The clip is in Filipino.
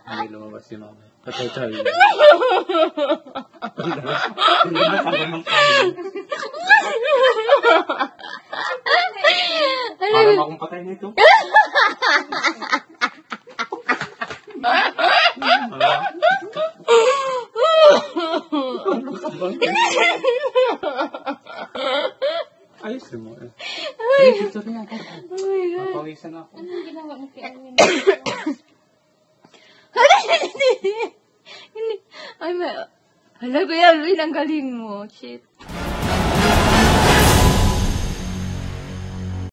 Hindi lumabas si mama. Patay-tay. Parang akong patay nito. Ayos mo eh. Ito na ako. Napawisan ako. Ano ginawa mo kay Alwin? Hindi. Ay, hala, Kuya Alwin, ang galing mo. Shit.